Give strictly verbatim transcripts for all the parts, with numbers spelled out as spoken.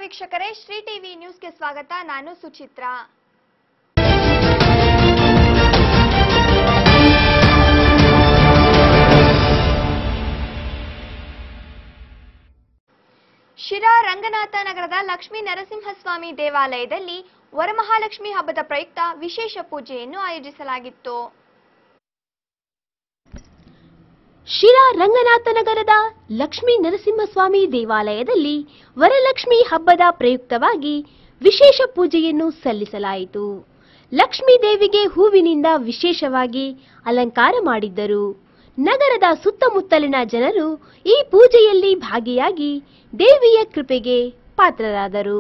ವೀಕ್ಷಕರೇ, ಶ್ರೀ ಟಿವಿ ನ್ಯೂಸ್ಗೆ ಸ್ವಾಗತ. ನಾನು ಸುಚಿತ್ರಾ. ಶಿರಾ ರಂಗನಾಥ ನಗರದ ಲಕ್ಷ್ಮೀ ನರಸಿಂಹಸ್ವಾಮಿ ದೇವಾಲಯದಲ್ಲಿ ವರಮಹಾಲಕ್ಷ್ಮಿ ಹಬ್ಬದ ಪ್ರಯುಕ್ತ ವಿಶೇಷ ಪೂಜೆಯನ್ನು ಆಯೋಜಿಸಲಾಗಿತ್ತು. ಶಿರಾ ರಂಗನಾಥ ನಗರದ ಲಕ್ಷ್ಮೀ ನರಸಿಂಹಸ್ವಾಮಿ ದೇವಾಲಯದಲ್ಲಿ ವರಲಕ್ಷ್ಮಿ ಹಬ್ಬದ ಪ್ರಯುಕ್ತವಾಗಿ ವಿಶೇಷ ಪೂಜೆಯನ್ನು ಸಲ್ಲಿಸಲಾಯಿತು. ಲಕ್ಷ್ಮೀ ದೇವಿಗೆ ಹೂವಿನಿಂದ ವಿಶೇಷವಾಗಿ ಅಲಂಕಾರ ಮಾಡಿದ್ದರು. ನಗರದ ಸುತ್ತಮುತ್ತಲಿನ ಜನರು ಈ ಪೂಜೆಯಲ್ಲಿ ಭಾಗಿಯಾಗಿ ದೇವಿಯ ಕೃಪೆಗೆ ಪಾತ್ರರಾದರು.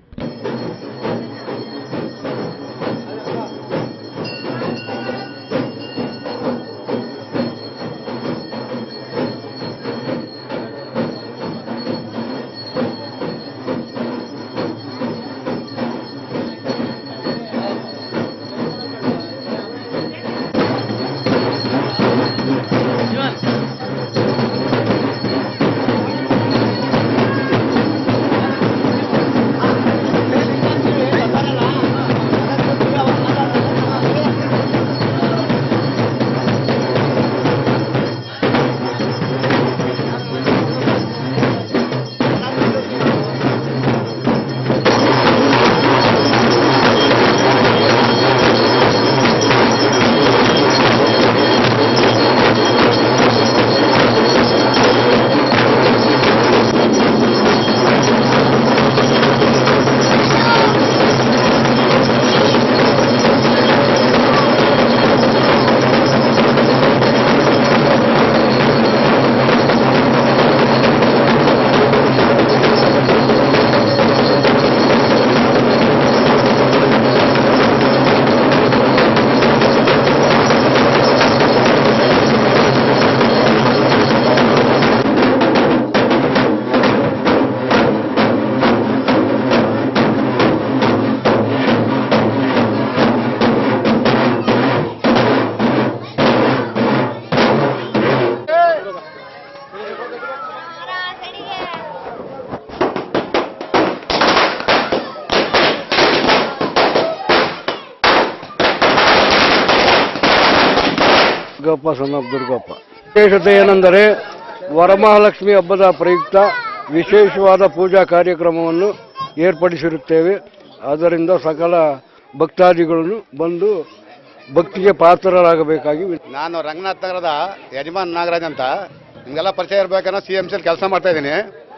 ದುರ್ಗಪ್ಪ ಸಣ್ಣ ದುರ್ಗಪ್ಪ. ವಿಶೇಷತೆ ಏನೆಂದರೆ ವರಮಹಾಲಕ್ಷ್ಮಿ ಹಬ್ಬದ ಪ್ರಯುಕ್ತ ವಿಶೇಷವಾದ ಪೂಜಾ ಕಾರ್ಯಕ್ರಮವನ್ನು ಏರ್ಪಡಿಸಿರುತ್ತೇವೆ. ಆದ್ದರಿಂದ ಸಕಲ ಭಕ್ತಾದಿಗಳನ್ನು ಬಂದು ಭಕ್ತಿಗೆ ಪಾತ್ರರಾಗಬೇಕಾಗಿ. ನಾನು ರಂಗನಾಥ ನಗರದ ಯಜಮಾನ್ ನಾಗರಾಜ್ ಅಂತ, ನಿಮಗೆಲ್ಲ ಪರಿಚಯ ಇರಬೇಕನ್ನೋ ಸಿ ಎಂ ಸಿಲಿ ಕೆಲಸ ಮಾಡ್ತಾ ಇದ್ದೀನಿ.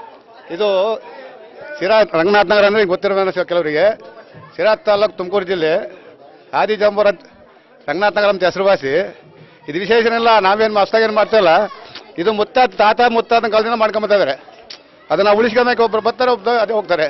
ಇದು ಶಿರಾ ರಂಗನಾಥ ನಗರ ಅಂದರೆ ಗೊತ್ತಿರಬೇಕು ಕೆಲವರಿಗೆ. ಶಿರಾ ತಾಲೂಕು ತುಮಕೂರು ಜಿಲ್ಲೆ ಆದಿಜಂಬೂರ ರಂಗನಾಥ ನಗರ ಅಂತ ಹೆಸರುವಾಸಿ. ಇದು ವಿಶೇಷನೆಲ್ಲ ನಾವೇನು ಹೊಸ್ದಾಗೇನು ಮಾಡ್ತಾಯಿಲ್ಲ. ಇದು ಮುತ್ತ ತಾತ ಮುತ್ತಾದ ಕಾಲದಿಂದ ಮಾಡ್ಕೊಂಬತ್ತಾ ಇದ್ದಾರೆ. ಅದನ್ನು ಉಳಿಸ್ಕೊಬೇಕು. ಒಬ್ಬರು ಬರ್ತಾರೆ, ಒಬ್ಬ ಅದೇ ಹೋಗ್ತಾರೆ.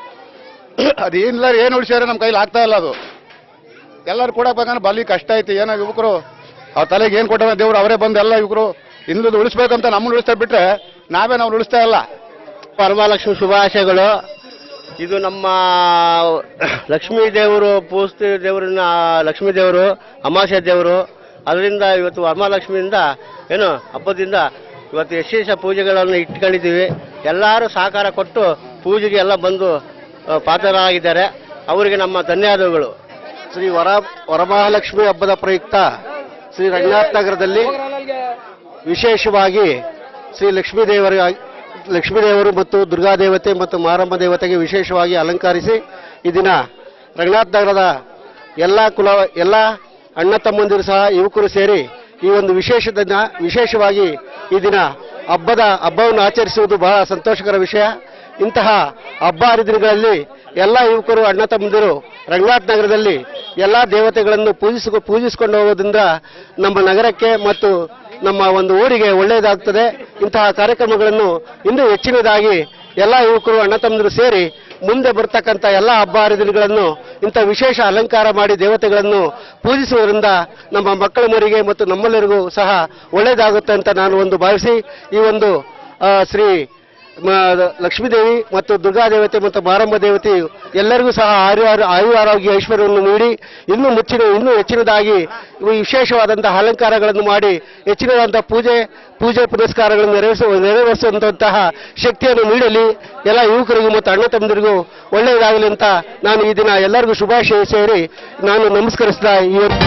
ಅದು ಏನಿಲ್ಲ, ಏನು ಉಳಿಸಿದ್ರೆ ನಮ್ಮ ಕೈಲಿ ಆಗ್ತಾ ಇಲ್ಲ. ಅದು ಎಲ್ಲರೂ ಕೊಡಬೇಕಂದ್ರೆ ಬಲಿ ಕಷ್ಟ ಐತಿ. ಏನೋ ಯುವಕರು ಅವ್ರ ತಲೆಗೆ ಏನು ಕೊಟ್ಟ ದೇವ್ರು ಅವರೇ ಬಂದು ಎಲ್ಲ ಯುವಕರು ಇನ್ನೂ ಉಳಿಸ್ಬೇಕಂತ ನಮ್ಮನ್ನು ಉಳಿಸ್ತಾ ಬಿಟ್ಟರೆ ನಾವೇ ನಾವು ಉಳಿಸ್ತಾ ಇಲ್ಲ. ವರಮಹಾಲಕ್ಷ್ಮಿ ಶುಭಾಶಯಗಳು. ಇದು ನಮ್ಮ ಲಕ್ಷ್ಮೀ ದೇವರು, ಪೂಸ್ತಿ ದೇವರನ್ನ ಲಕ್ಷ್ಮೀ ದೇವರು, ಅಮಾವಾಸ್ಯ ದೇವರು. ಅದರಿಂದ ಇವತ್ತು ವರಮಹಾಲಕ್ಷ್ಮಿಯಿಂದ ಏನು ಹಬ್ಬದಿಂದ ಇವತ್ತು ವಿಶೇಷ ಪೂಜೆಗಳನ್ನು ಇಟ್ಕೊಂಡಿದ್ದೀವಿ. ಎಲ್ಲರೂ ಸಹಕಾರ ಕೊಟ್ಟು ಪೂಜೆಗೆ ಎಲ್ಲ ಬಂದು ಪಾತ್ರರಾಗಿದ್ದಾರೆ. ಅವರಿಗೆ ನಮ್ಮ ಧನ್ಯವಾದಗಳು. ಶ್ರೀ ವರ ವರಮಹಾಲಕ್ಷ್ಮಿ ಹಬ್ಬದ ಪ್ರಯುಕ್ತ ಶ್ರೀ ರಂಗನಾಥ ನಗರದಲ್ಲಿ ವಿಶೇಷವಾಗಿ ಶ್ರೀ ಲಕ್ಷ್ಮೀ ದೇವರ ಲಕ್ಷ್ಮೀ ದೇವರು ಮತ್ತು ದುರ್ಗಾದೇವತೆ ಮತ್ತು ಮಾರಮ್ಮ ದೇವತೆಗೆ ವಿಶೇಷವಾಗಿ ಅಲಂಕರಿಸಿ ಈ ದಿನ ರಂಗನಾಥ ನಗರದ ಎಲ್ಲ ಕುಲ ಎಲ್ಲ ಅಣ್ಣ ತಮ್ಮಂದಿರು ಸಹ ಯುವಕರು ಸೇರಿ ಈ ಒಂದು ವಿಶೇಷ ದಿನ ವಿಶೇಷವಾಗಿ ಈ ದಿನ ಹಬ್ಬದ ಹಬ್ಬವನ್ನು ಆಚರಿಸುವುದು ಬಹಳ ಸಂತೋಷಕರ ವಿಷಯ. ಇಂತಹ ಹಬ್ಬ ಹರಿದಿನಗಳಲ್ಲಿ ಎಲ್ಲ ಯುವಕರು ಅಣ್ಣ ತಮ್ಮಂದಿರು ರಂಗನಾಥ ನಗರದಲ್ಲಿ ಎಲ್ಲ ದೇವತೆಗಳನ್ನು ಪೂಜಿಸ ಪೂಜಿಸಿಕೊಂಡು ಹೋಗೋದ್ರಿಂದ ನಮ್ಮ ನಗರಕ್ಕೆ ಮತ್ತು ನಮ್ಮ ಒಂದು ಊರಿಗೆ ಒಳ್ಳೆಯದಾಗ್ತದೆ. ಇಂತಹ ಕಾರ್ಯಕ್ರಮಗಳನ್ನು ಇನ್ನೂ ಹೆಚ್ಚಿನದಾಗಿ ಎಲ್ಲ ಯುವಕರು ಅಣ್ಣ ತಮ್ಮಂದಿರು ಸೇರಿ ಮುಂದೆ ಬರ್ತಕ್ಕಂಥ ಎಲ್ಲ ಹಬ್ಬ ಹರಿದಿನಗಳನ್ನು ಇಂಥ ವಿಶೇಷ ಅಲಂಕಾರ ಮಾಡಿ ದೇವತೆಗಳನ್ನು ಪೂಜಿಸುವುದರಿಂದ ನಮ್ಮ ಮಕ್ಕಳ ಮರಿಗೆ ಮತ್ತು ನಮ್ಮೆಲ್ಲರಿಗೂ ಸಹ ಒಳ್ಳೆಯದಾಗುತ್ತೆ ಅಂತ ನಾನು ಒಂದು ಭಾವಿಸಿ ಈ ಒಂದು ಶ್ರೀ ಲಕ್ಷ್ಮೀದೇವಿ ಮತ್ತು ದುರ್ಗಾದೇವತೆ ಮತ್ತು ಮಾರಮ್ಮ ದೇವತೆ ಎಲ್ಲರಿಗೂ ಸಹ ಆಯು ಆಯು ಆರೋಗ್ಯ ಐಶ್ವರ್ಯವನ್ನು ನೀಡಿ ಇನ್ನೂ ಮುಚ್ಚಿನ ಇನ್ನೂ ಹೆಚ್ಚಿನದಾಗಿ ವಿಶೇಷವಾದಂತಹ ಅಲಂಕಾರಗಳನ್ನು ಮಾಡಿ ಹೆಚ್ಚಿನವಾದಂತಹ ಪೂಜೆ ಪೂಜೆ ಪುನಸ್ಕಾರಗಳನ್ನು ನೆರವೇರಿಸುವ ನೆರವೇರಿಸುವಂತಹ ಶಕ್ತಿಯನ್ನು ನೀಡಲಿ. ಎಲ್ಲ ಯುವಕರಿಗೂ ಮತ್ತು ಅಣ್ಣ ತಮ್ಮಂದಿರಿಗೂ ಒಳ್ಳೆಯದಾಗಲಿ ಅಂತ ನಾನು ಈ ದಿನ ಎಲ್ಲರಿಗೂ ಶುಭಾಶಯ ಸೇರಿ ನಾನು ನಮಸ್ಕರಿಸ್ತಾ ಇವತ್ತು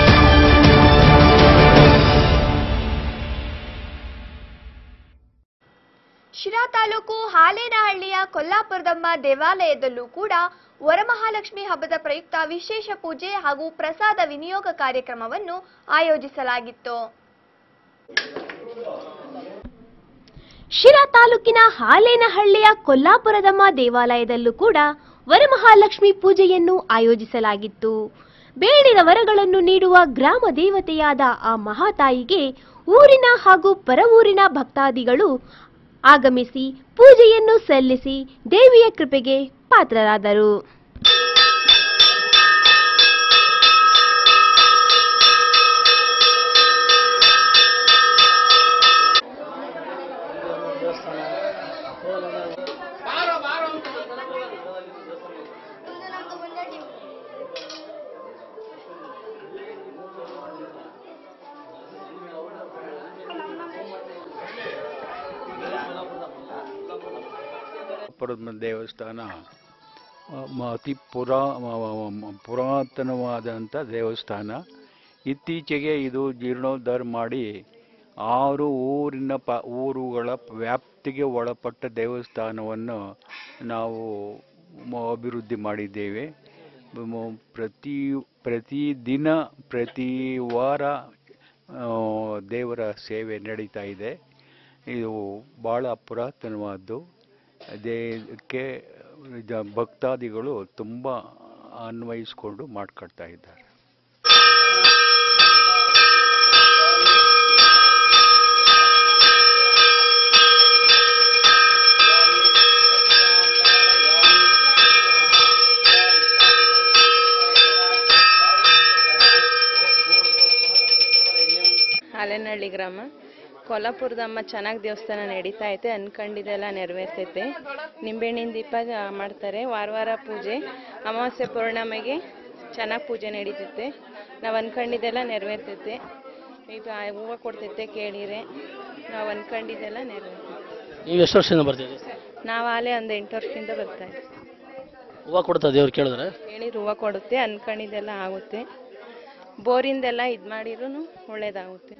ಶಿರಾ ತಾಲೂಕು ಹಾಲೇನಹಳ್ಳಿಯ ಕೊಲ್ಲಾಪುರದಮ್ಮ ದೇವಾಲಯದಲ್ಲೂ ಕೂಡ ವರಮಹಾಲಕ್ಷ್ಮಿ ಹಬ್ಬದ ಪ್ರಯುಕ್ತ ವಿಶೇಷ ಪೂಜೆ ಹಾಗೂ ಪ್ರಸಾದ ವಿನಿಯೋಗ ಕಾರ್ಯಕ್ರಮವನ್ನು ಆಯೋಜಿಸಲಾಗಿತ್ತು. ಶಿರಾ ತಾಲೂಕಿನ ಹಾಲೇನಹಳ್ಳಿಯ ಕೊಲ್ಲಾಪುರದಮ್ಮ ದೇವಾಲಯದಲ್ಲೂ ಕೂಡ ವರಮಹಾಲಕ್ಷ್ಮಿ ಪೂಜೆಯನ್ನು ಆಯೋಜಿಸಲಾಗಿತ್ತು. ಬೇಡಿದ ವರಗಳನ್ನು ನೀಡುವ ಗ್ರಾಮ ದೇವತೆಯಾದ ಆ ಮಹಾತಾಯಿಗೆ ಊರಿನ ಹಾಗೂ ಪರವೂರಿನ ಭಕ್ತಾದಿಗಳು ಆಗಮಿಸಿ ಪೂಜೆಯನ್ನು ಸಲ್ಲಿಸಿ ದೇವಿಯ ಕೃಪೆಗೆ ಪಾತ್ರರಾದರು. ಪುರದ ದೇವಸ್ಥಾನ ಅತಿ ಪುರಾ ಪುರಾತನವಾದಂಥ ದೇವಸ್ಥಾನ. ಇತ್ತೀಚೆಗೆ ಇದು ಜೀರ್ಣೋದ್ಧಾರ ಮಾಡಿ ಆರು ಊರಿನ ಪ ಊರುಗಳ ವ್ಯಾಪ್ತಿಗೆ ಒಳಪಟ್ಟ ದೇವಸ್ಥಾನವನ್ನು ನಾವು ಅಭಿವೃದ್ಧಿ ಮಾಡಿದ್ದೇವೆ. ಪ್ರತಿ ಪ್ರತಿದಿನ ಪ್ರತಿ ವಾರ ದೇವರ ಸೇವೆ ನಡೀತಾ ಇದೆ. ಇದು ಭಾಳ ಪುರಾತನವಾದ್ದು. ಅದಕ್ಕೆ ಭಕ್ತಾದಿಗಳು ತುಂಬ ಅನ್ವಯಿಸ್ಕೊಂಡು ಮಾಡ್ಕೊಳ್ತಾ ಇದ್ದಾರೆ. ಹಾಲೇನಹಳ್ಳಿ ಗ್ರಾಮ ಕೊಲ್ಲಾಪುರದಮ್ಮ ಚೆನ್ನಾಗಿ ದೇವಸ್ಥಾನ ನಡೀತಾ ಐತೆ. ಅನ್ಕೊಂಡಿದ್ದೆಲ್ಲ ನೆರವೇರ್ತೈತೆ. ನಿಂಬೆಹಣ್ಣಿನ ದೀಪ ಮಾಡ್ತಾರೆ. ವಾರ ವಾರ ಪೂಜೆ, ಅಮಾವಾಸ್ಯೆ ಪೌರ್ಣಮಿಗೆ ಚೆನ್ನಾಗಿ ಪೂಜೆ ನಡೀತೈತೆ. ನಾವು ಅನ್ಕೊಂಡಿದ್ದೆಲ್ಲ ನೆರವೇರ್ತೈತೆ. ಈಗ ಹೂವು ಕೊಡ್ತೈತೆ ಕೇಳಿರೆ ನಾವು ಅನ್ಕೊಂಡಿದ್ದೆಲ್ಲ ನೆರವೇರ್ತೈತೆ. ನೀವು ಎಷ್ಟು ವರ್ಷದಿಂದ ಬರ್ತೀವಿ? ನಾವು ಆಲೇ ಒಂದು ಎಂಟು ವರ್ಷದಿಂದ ಬರ್ತಾ ಇದ್ದೀವಿ. ಹೂವು ಕೊಡ್ತಾ ದೇವ್ರು ಕೇಳಿದ್ರೆ ಹೇಳಿರು ಹೂವು ಕೊಡುತ್ತೆ. ಅನ್ಕೊಂಡಿದ್ದೆಲ್ಲ ಆಗುತ್ತೆ. ಬೋರಿಂದೆಲ್ಲ ಇದು ಮಾಡಿರೂ ಒಳ್ಳೇದಾಗುತ್ತೆ.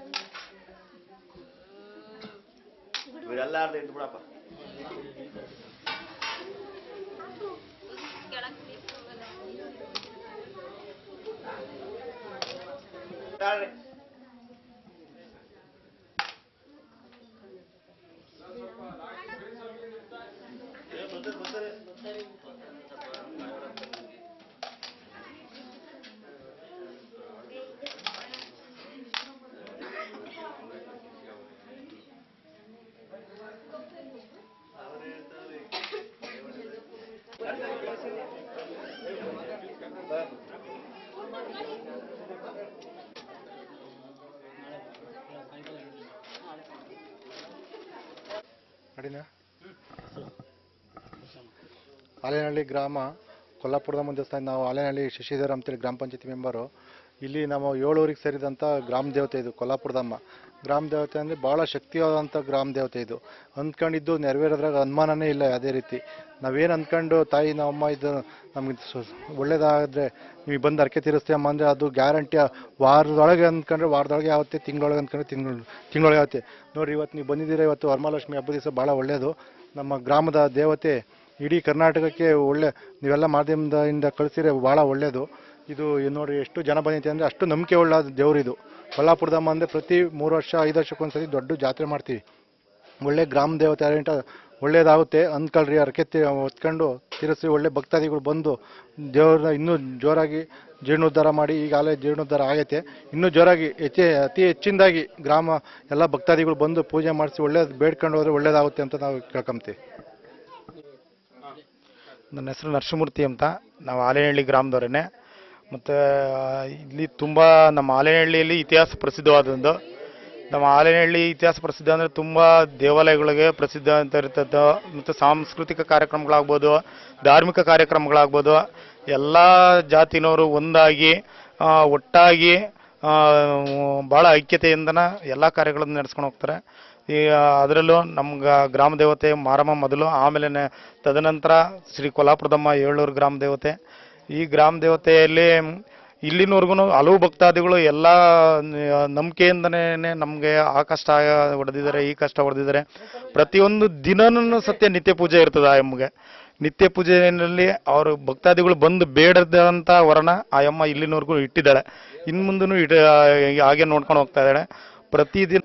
ಹಾಲೇನಹಳ್ಳಿ ಗ್ರಾಮ ಕೊಲ್ಲಾಪುರದ ದೇವಸ್ಥಾನ. ನಾವು ಹಾಲೇನಹಳ್ಳಿ ಶಶಿಧರ್ ಅಂತೇಳಿ ಗ್ರಾಮ ಪಂಚಾಯತಿ ಮೆಂಬರು. ಇಲ್ಲಿ ನಾವು ಏಳೂರಿಗೆ ಸೇರಿದಂಥ ಗ್ರಾಮ ದೇವತೆ ಇದು ಕೊಲ್ಲಾಪುರದಮ್ಮ. ಗ್ರಾಮ ದೇವತೆ ಅಂದರೆ ಭಾಳ ಶಕ್ತಿಯಾದಂಥ ಗ್ರಾಮ ದೇವತೆ ಇದು. ಅಂದ್ಕೊಂಡಿದ್ದು ನೆರವೇರೋದ್ರಾಗ ಅನುಮಾನನೇ ಇಲ್ಲ. ಅದೇ ರೀತಿ ನಾವೇನು ಅಂದ್ಕೊಂಡು ತಾಯಿ ನಮ್ಮಮ್ಮ ಇದು ನಮಗೆ ಒಳ್ಳೇದಾದರೆ ನೀವು ಬಂದು ಅರ್ಕೆ ತೀರಿಸ್ತೀಯಮ್ಮ ಅಂದರೆ ಅದು ಗ್ಯಾರಂಟಿ. ವಾರದೊಳಗೆ ಅಂದ್ಕೊಂಡ್ರೆ ವಾರದೊಳಗೆ ಆಗುತ್ತೆ, ತಿಂಗಳೊಳಗೆ ಅಂದ್ಕೊಂಡ್ರೆ ತಿಂಗಳು ತಿಂಗಳೊಳಗೆ ಆಗುತ್ತೆ. ನೋಡಿರಿ, ಇವತ್ತು ನೀವು ಬಂದಿದ್ದೀರಾ. ಇವತ್ತು ವರಮಹಾಲಕ್ಷ್ಮಿ ಹಬ್ಬದ ದಿವಸ ಭಾಳ ಒಳ್ಳೆಯದು. ನಮ್ಮ ಗ್ರಾಮದ ದೇವತೆ ಇಡೀ ಕರ್ನಾಟಕಕ್ಕೆ ಒಳ್ಳೆ ನೀವೆಲ್ಲ ಮಾಧ್ಯಮದಿಂದ ಕಳಿಸಿದ್ರೆ ಭಾಳ ಒಳ್ಳೆಯದು. ಇದು ನೋಡಿ ಎಷ್ಟು ಜನ ಬಂದೈತೆ ಅಂದರೆ ಅಷ್ಟು ನಂಬಿಕೆ ಉಳ್ಳ ದೇವರಿದು. ಕೊಲ್ಲಾಪುರದಮ್ಮ ಅಂದರೆ ಪ್ರತಿ ಮೂರು ವರ್ಷ ಐದು ವರ್ಷಕ್ಕೊಂದ್ಸತಿ ದೊಡ್ಡ ಜಾತ್ರೆ ಮಾಡ್ತೀವಿ. ಒಳ್ಳೆ ಗ್ರಾಮ ದೇವತೆ ಅರೇಂಟ ಒಳ್ಳೇದಾಗುತ್ತೆ ಅಂದ್ಕೊಳ್ರಿ. ಅರ್ಕೆ ಹೊತ್ಕೊಂಡು ತಿರ್ಸಿ ಒಳ್ಳೆ ಭಕ್ತಾದಿಗಳು ಬಂದು ದೇವ್ರನ್ನ ಇನ್ನೂ ಜೋರಾಗಿ ಜೀರ್ಣೋದ್ಧಾರ ಮಾಡಿ, ಈಗಾಗಲೇ ಜೀರ್ಣೋದ್ಧಾರ ಆಗೈತೆ. ಇನ್ನೂ ಜೋರಾಗಿ ಹೆಚ್ಚೆ ಅತಿ ಹೆಚ್ಚಿನದಾಗಿ ಗ್ರಾಮ ಎಲ್ಲ ಭಕ್ತಾದಿಗಳು ಬಂದು ಪೂಜೆ ಮಾಡಿಸಿ ಒಳ್ಳೇದು ಬೇಡ್ಕೊಂಡು ಹೋದರೆ ಒಳ್ಳೇದಾಗುತ್ತೆ ಅಂತ ನಾವು ಕೇಳ್ಕೊಂತೀವಿ. ನನ್ನ ಹೆಸರು ನರಸಿಂಹಮೂರ್ತಿ ಅಂತ. ನಾವು ಹಾಲೇನಹಳ್ಳಿ ಗ್ರಾಮದವರೇ. ಮತ್ತು ಇಲ್ಲಿ ತುಂಬ ನಮ್ಮ ಹಾಲೇನಹಳ್ಳಿಯಲ್ಲಿ ಇತಿಹಾಸ ಪ್ರಸಿದ್ಧವಾದದ್ದು. ನಮ್ಮ ಆಲೇನಹಳ್ಳಿ ಇತಿಹಾಸ ಪ್ರಸಿದ್ಧ ಅಂದರೆ ತುಂಬ ದೇವಾಲಯಗಳಿಗೆ ಪ್ರಸಿದ್ಧ ಅಂತ ಇರ್ತದೆ. ಮತ್ತು ಸಾಂಸ್ಕೃತಿಕ ಕಾರ್ಯಕ್ರಮಗಳಾಗ್ಬೋದು, ಧಾರ್ಮಿಕ ಕಾರ್ಯಕ್ರಮಗಳಾಗ್ಬೋದು, ಎಲ್ಲ ಜಾತಿನವರು ಒಂದಾಗಿ ಒಟ್ಟಾಗಿ ಭಾಳ ಐಕ್ಯತೆಯಿಂದನ ಎಲ್ಲ ಕಾರ್ಯಗಳನ್ನು ನಡೆಸ್ಕೊಂಡು ಹೋಗ್ತಾರೆ. ಈ ಅದರಲ್ಲೂ ನಮ್ಮ ಗ್ರಾಮ ದೇವತೆ ಮಾರಮ್ಮ ಮೊದಲು, ಆಮೇಲೆ ತದನಂತರ ಶ್ರೀ ಕೊಲ್ಲಾಪುರದಮ್ಮ ಏಳೂರು ಗ್ರಾಮ ದೇವತೆ. ಈ ಗ್ರಾಮ ದೇವತೆಯಲ್ಲಿ ಇಲ್ಲಿನವರೆಗೂ ಹಲವು ಭಕ್ತಾದಿಗಳು ಎಲ್ಲ ನಂಬಿಕೆಯಿಂದನೇ ನಮಗೆ ಆ ಕಷ್ಟ ಹೊಡೆದಿದ್ದಾರೆ, ಈ ಕಷ್ಟ ಹೊಡೆದಿದ್ದಾರೆ. ಪ್ರತಿಯೊಂದು ದಿನನೂ ಸತ್ಯ ನಿತ್ಯ ಪೂಜೆ ಇರ್ತದೆ. ಆ ಅಮ್ಮಗೆ ನಿತ್ಯ ಪೂಜೆಯಲ್ಲಿ ಅವರು ಭಕ್ತಾದಿಗಳು ಬಂದು ಬೇಡದಂಥ ವರನ ಆ ಅಮ್ಮ ಇಲ್ಲಿನವರೆಗೂ ಇಟ್ಟಿದ್ದಾಳೆ. ಇನ್ನು ಮುಂದೂ ಇಟ್ ಹಾಗೆ ನೋಡ್ಕೊಂಡು ಹೋಗ್ತಾ ಇದ್ದಾಳೆ. ಪ್ರತಿದಿನ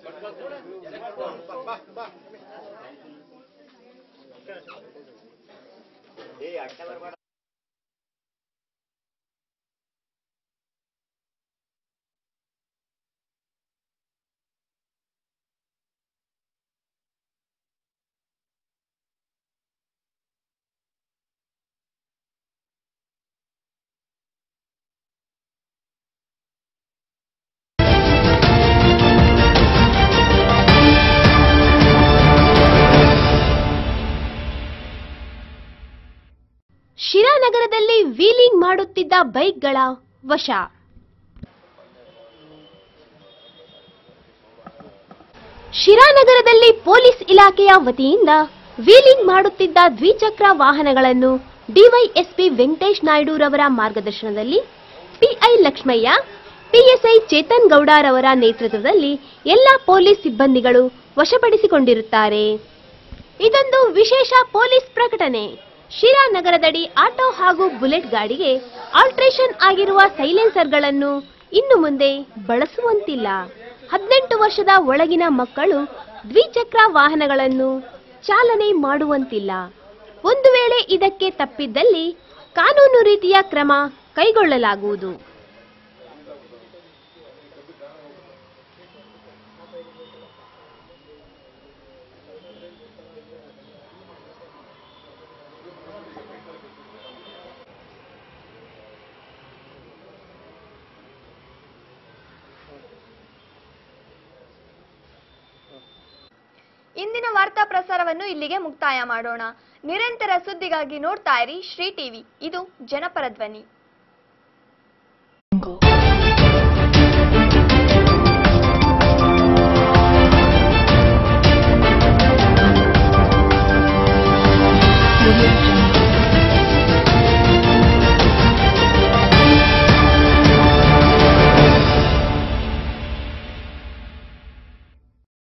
ಶಿರಾನಗರದಲ್ಲಿ ವೀಲಿಂಗ್ ಮಾಡುತ್ತಿದ್ದ ಬೈಕ್ಗಳ ವಶ. ಶಿರಾನಗರದಲ್ಲಿ ಪೊಲೀಸ್ ಇಲಾಖೆಯ ವತಿಯಿಂದ ವೀಲಿಂಗ್ ಮಾಡುತ್ತಿದ್ದ ದ್ವಿಚಕ್ರ ವಾಹನಗಳನ್ನು ಡಿವೈಎಸ್ಪಿ ವೆಂಕಟೇಶ್ ನಾಯ್ಡುರವರ ಮಾರ್ಗದರ್ಶನದಲ್ಲಿ ಪಿಐ ಲಕ್ಷ್ಮಯ್ಯ, ಪಿಎಸ್ಐ ಚೇತನ್ ಗೌಡರವರ ನೇತೃತ್ವದಲ್ಲಿ ಎಲ್ಲ ಪೊಲೀಸ್ ಸಿಬ್ಬಂದಿಗಳು ವಶಪಡಿಸಿಕೊಂಡಿರುತ್ತಾರೆ. ಇದೊಂದು ವಿಶೇಷ ಪೊಲೀಸ್ ಪ್ರಕಟಣೆ. ಶಿರಾನಗರದಡಿ ಆಟೋ ಹಾಗೂ ಬುಲೆಟ್ ಗಾಡಿಗೆ ಆಲ್ಟ್ರೇಷನ್ ಆಗಿರುವ ಸೈಲೆನ್ಸರ್ಗಳನ್ನು ಇನ್ನು ಮುಂದೆ ಬಳಸುವಂತಿಲ್ಲ. ಹದಿನೆಂಟು ವರ್ಷದ ಒಳಗಿನ ಮಕ್ಕಳು ದ್ವಿಚಕ್ರ ವಾಹನಗಳನ್ನು ಚಾಲನೆ ಮಾಡುವಂತಿಲ್ಲ. ಒಂದು ವೇಳೆ ಇದಕ್ಕೆ ತಪ್ಪಿದ್ದಲ್ಲಿ ಕಾನೂನು ರೀತಿಯ ಕ್ರಮ ಕೈಗೊಳ್ಳಲಾಗುವುದು. ಇಂದಿನ ವಾರ್ತಾ ಪ್ರಸಾರವನ್ನು ಇಲ್ಲಿಗೆ ಮುಕ್ತಾಯ ಮಾಡೋಣ. ನಿರಂತರ ಸುದ್ದಿಗಾಗಿ ನೋಡ್ತಾ ಇರಿ ಶ್ರೀ ಟಿವಿ. ಇದು ಜನಪರ ಧ್ವನಿ.